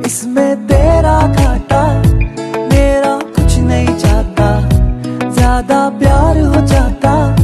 इसमें तेरा घाटा, मेरा कुछ नहीं जाता, ज्यादा प्यार हो जाता।